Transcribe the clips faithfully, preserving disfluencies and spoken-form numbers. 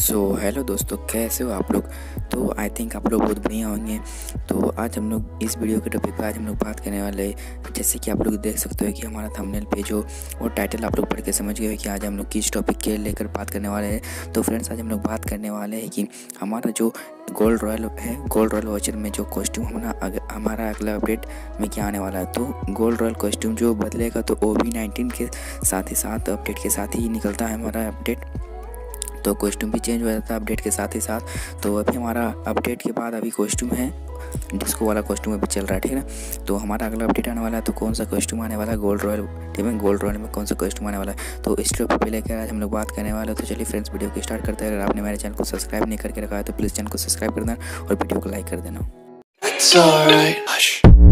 So hello दोस्तों, कैसे हो आप लोग। तो आई थिंक आप लोग बहुत बढ़िया होंगे। तो आज हम लोग इस वीडियो के टॉपिक पर आज हम लोग बात करने वाले हैं। जैसे कि आप लोग देख सकते हो कि हमारा थंबनेल पे जो और टाइटल आप लोग पढ़ के समझ गए हो कि आज हम लोग किस टॉपिक के लेकर बात करने वाले हैं। तो फ्रेंड्स, आज हम लोग बात करने वाले हैं कि हमारा जो गोल्ड रॉयल है, गोल्ड रॉयल वॉचर में जो कॉस्ट्यूम हमारा हमारा अगला अपडेट में क्या आने वाला है। तो गोल्ड रॉयल कॉस्ट्यूम जो बदलेगा तो ओ वी नाइनटीन के साथ ही साथ अपडेट के साथ ही निकलता है हमारा अपडेट। तो कॉस्ट्यूम भी चेंज हो जाता है अपडेट के साथ ही साथ। तो अभी हमारा अपडेट के बाद अभी कॉस्ट्यूम है, डिस्को वाला कॉस्ट्यूम अभी चल रहा है, ठीक है ना। तो हमारा अगला अपडेट आने वाला है। तो कौन सा कॉस्ट्यूम आने वाला है गोल्ड रॉयल, ठीक है, गोल्ड रॉयल में कौन सा कॉस्ट्यूम आने वाला है। तो इस टॉपिक पे लेकर आज हम लोग बात करने वाले हैं। तो चलिए फ्रेंड्स, वीडियो को स्टार्ट करते हैं। अगर आपने मेरे चैनल को सब्सक्राइब नहीं करके रखा है तो प्लीज़ चैनल को सब्सक्राइब कर देना और वीडियो को लाइक कर देना। It's all right. Hush.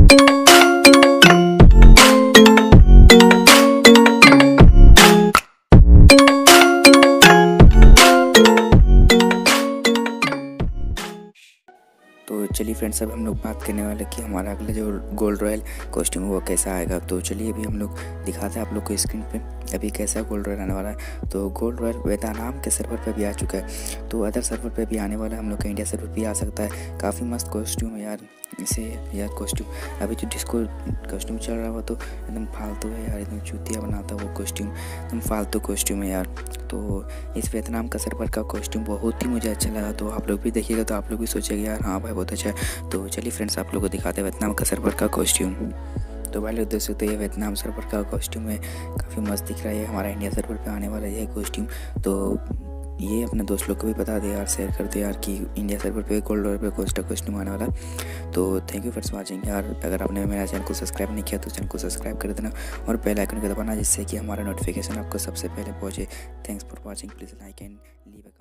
तो चलिए फ्रेंड्स, अब हम लोग बात करने वाले कि हमारा अगला जो गोल्ड रॉयल कॉस्ट्यूम है वो कैसा आएगा। तो चलिए अभी हम लोग दिखाते हैं आप लोग को स्क्रीन पे अभी कैसा गोल्ड रॉयल आने वाला है। तो गोल्ड रॉयल वेदानाम के सर्वर पे भी आ चुका है, तो अदर सर्वर पे भी आने वाला है, हम लोग का इंडिया सर्वर भी आ सकता है। काफ़ी मस्त कॉस्ट्यूम है यार। इसे यार कॉस्ट्यूम अभी जो डिस्को कॉस्ट्यूम चल रहा है तो एकदम फालतू है यार, एकदम चूतिया बनाता है वो कॉस्ट्यूम, एकदम फालतू कॉस्ट्यूम है यार। तो इस वियतनाम का सर्वर का कॉस्ट्यूम बहुत ही मुझे अच्छा लगा। तो आप लोग भी देखिएगा तो आप लोग भी सोचेंगे यार हाँ भाई बहुत अच्छा है। तो चलिए फ्रेंड्स, आप लोग को दिखाते हैं वियतनाम का सर्वर का कॉस्ट्यूम। तो भाई लोग देख सकते हैं ये वियतनाम सर्वर का कॉस्ट्यूम है, काफ़ी मस्त दिख रहा है। हमारा इंडिया सर्वर पे आने वाला है कॉस्ट्यूम। तो ये अपने दोस्त लोग को भी बता दे यार, शेयर कर दे यार कि इंडिया सर्वर पे गोल्ड रॉयल पे कोस्टा कॉस्ट्यूम आने वाला। तो थैंक यू फॉर वाचिंग यार। अगर आपने मेरा चैनल को सब्सक्राइब नहीं किया तो चैनल को सब्सक्राइब कर देना और बेल आइकन को दबाना जिससे कि हमारा नोटिफिकेशन आपको सबसे पहले पहुँचे। Thanks for watching, please like and leave a